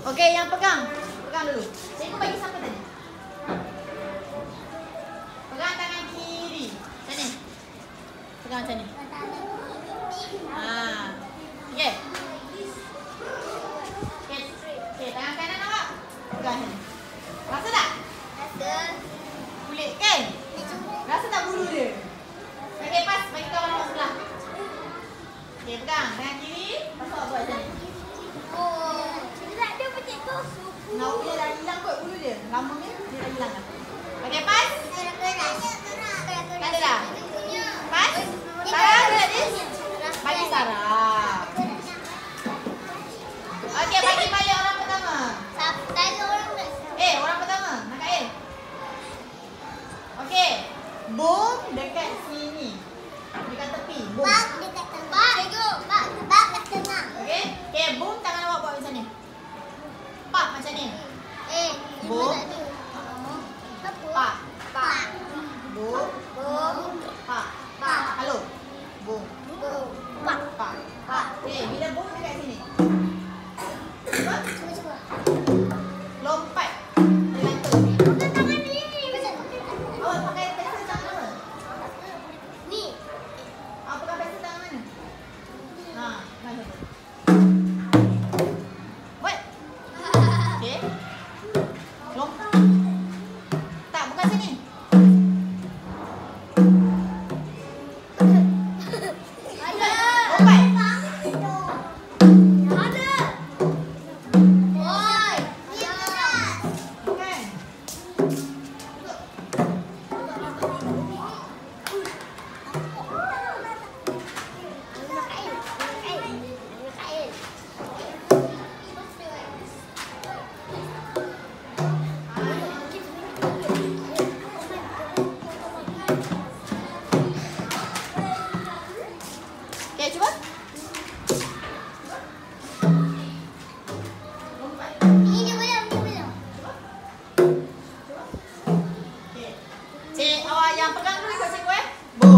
Okey, yang pegang. Pegang dulu. Cikgu bagi siapa tadi? Pegang tangan kiri. Macam ni. Pegang macam ni. Okey. Okey, tangan kanan awak. Pegang macam ni. Rasa tak? Rasa. Kulit kan? Rasa tak bulu dia? Okey, pas. Bagi kawan awak sebelah. Okey, pegang. Tangan kiri. Lepas tu awak buat macam ni. Oh, tak ada pun cikgu. Nak dia dah hilang kot bulu dia. Lama ni dia dah hilang dah. Okey, pas. Tak ada dah. Pas. Sarah ada tak Dis? Bagi Sarah. Okey, bagi balik orang pertama. Orang pertama. Nak kat air. Okey. Bom dekat sini. Dekat tepi. Bom. Bak dekat tengah. Cikgu, bak kat tengah. Okey. Okey, bom tangan awak buat macam ni. Pak macam ni. Bom. Pak. Pak. Bom. Bom. Pak. Pak. Halo. Bom. Bom. Pak. Pak. Pak. Okey, bila bom dekat sini. Cuba. Cuba. Lompat. Dia lantung. Pakai tangan ni. Awak pakai pensel tangan apa? Ni. Awak pakai pensel tangan mana? Macam tu. Buat. Okey. Lompat. Tak, bukan sini. Ada. Lompat. Ada. Oi. Ni keras. Bukan. Okey, cuba. Lompat. Ni dia belum. Okey. Cik, awak yang pegang dulu ikut cikgu Bom.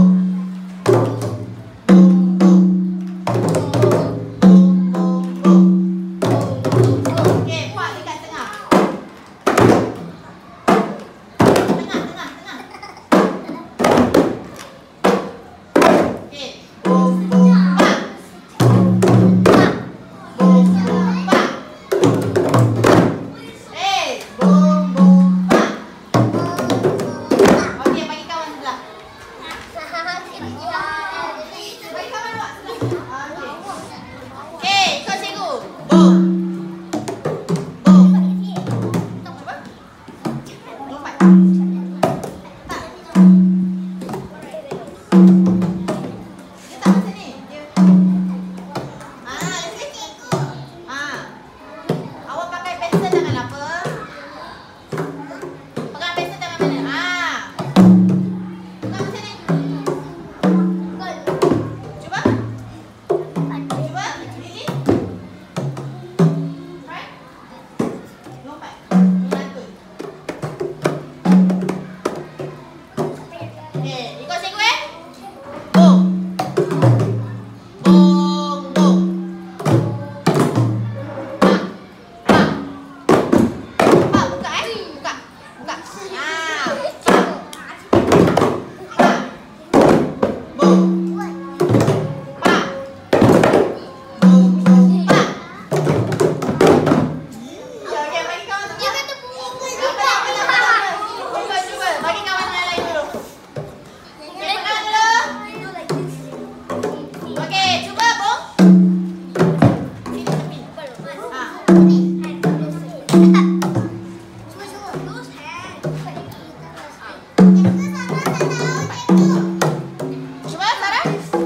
Bom, bom. Bom, bom, bom. Okey, buat dekat tengah. Tengah. Okey. Bom, bom, bang. Bom, bom, bang. Bom, bom, bang. Okey, bagi kawan sebelah. Bagi kawan awak sebelah. Okey. Okey, ikut cikgu. Bom. Bom. Cuba. Lompat. Tak. Dia tak macam ni. Dia. Awak pakai pensel tangan apa? Pegang pensel tangan mana? Pegang macam ni. Cuba. Cuba. Ini. Right. Lompat. Lantung. Okey, ikut cikgu Bom. Bom, bom. Pak, buka Buka. Buka. Bom. Pak. Bom, bom, pak. Okey, bagi kawan sebelah. Cuba. Bagi kawan yang lain dulu. Okey, pegang dulu. Okey, cuba Bom. Sini tepi. Cuba Sarah.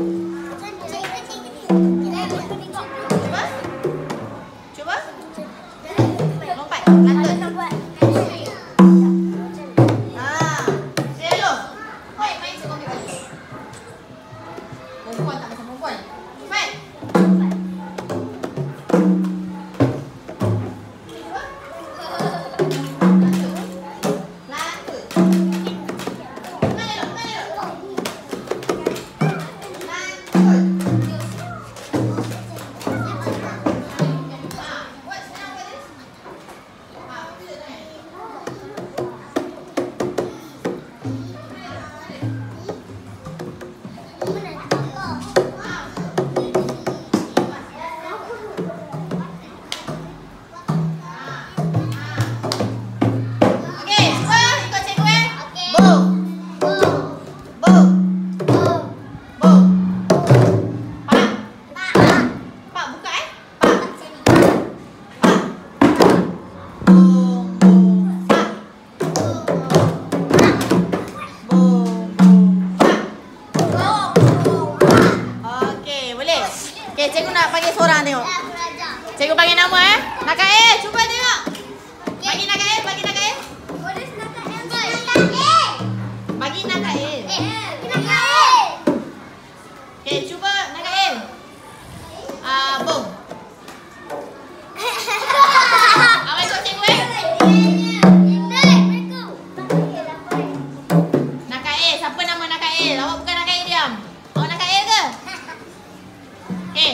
Cuba. Lompat. Lantung. Hello. Main cikgu ambil balik. Perempuan tak macam perempuan. Cepat. Nakak air, cuba tengok. Bagi nakak air, bagi nakak air. Bagi nakak air. Okey, cuba nakak air. Bom. Awak ikut cikgu Nakak air, siapa nama nakak air? Awak bukan nakak air, diam. Awak nakak air ke? Okey.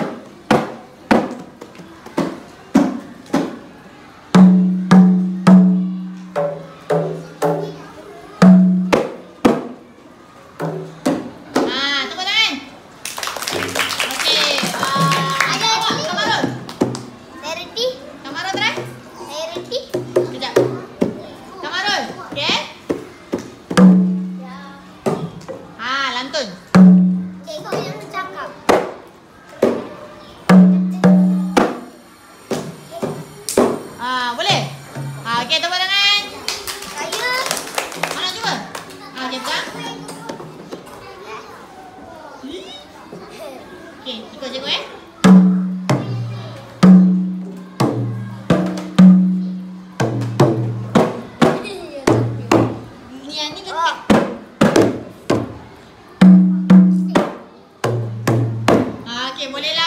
Tepuk tangan. Okey. Awak, Kamarul. Kamarul try. Sekejap. Kamarul. Okey. Lantun. Boleh? Okey, tepuk tangan. Mana cuba? Okey, pegang. Okey, ikut cikgu Ni dekat. Okey, boleh